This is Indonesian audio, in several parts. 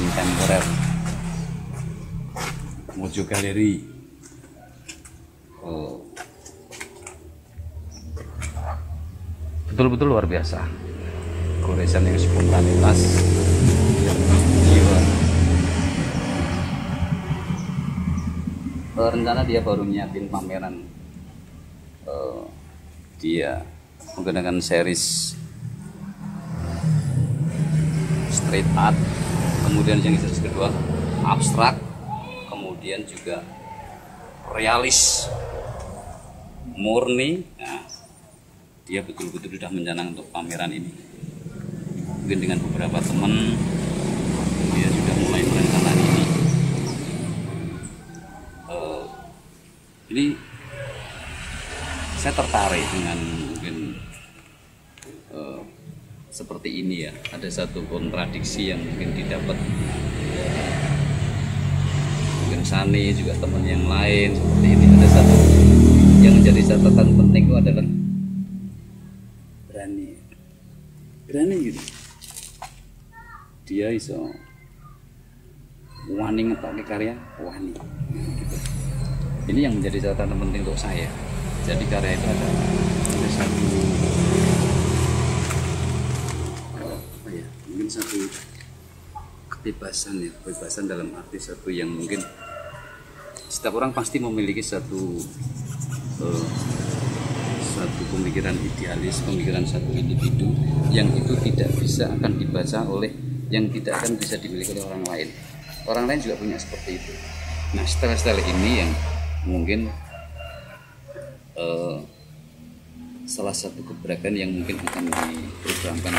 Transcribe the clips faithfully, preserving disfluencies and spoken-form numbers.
kontemporer Mojo Galeri. Oh, betul-betul luar biasa, goresan yang spontanitas yang jiwa. Uh, rencana dia baru nyiapin pameran, uh, dia menggunakan series street art, kemudian yang series kedua abstrak, kemudian juga realis murni. Nah, dia betul-betul sudah mencanang untuk pameran ini. Mungkin dengan beberapa teman dia sudah mulai merencanakan ini. Uh, ini saya tertarik dengan mungkin uh, seperti ini ya. Ada satu kontradiksi yang mungkin didapat mungkin Sani juga teman yang lain seperti ini. Ada satu yang menjadi catatan penting itu adalah berani, berani gitu. Dia iso wani ngetokake karya, wani gitu. Ini yang menjadi catatan penting untuk saya. Jadi karya itu ada, ada satu apa ya, mungkin satu kebebasan ya, kebebasan dalam arti satu yang mungkin setiap orang pasti memiliki satu uh, satu pemikiran idealis, pemikiran satu individu yang itu tidak bisa akan dibaca oleh, yang tidak akan bisa dimiliki oleh orang lain. Orang lain juga punya seperti itu. Nah, style-style ini yang mungkin uh, salah satu gebrakan yang mungkin akan diprogramkan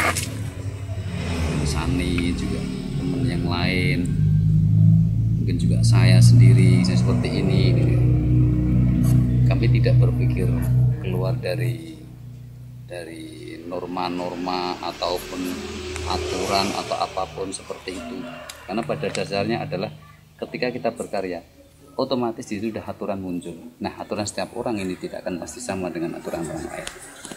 Sani juga teman yang lain, mungkin juga saya sendiri, saya seperti ini. Kami tidak berpikir keluar dari dari norma-norma ataupun aturan atau apapun seperti itu, karena pada dasarnya adalah ketika kita berkarya otomatis itu sudah aturan muncul. Nah, aturan setiap orang ini tidak akan pasti sama dengan aturan orang lain.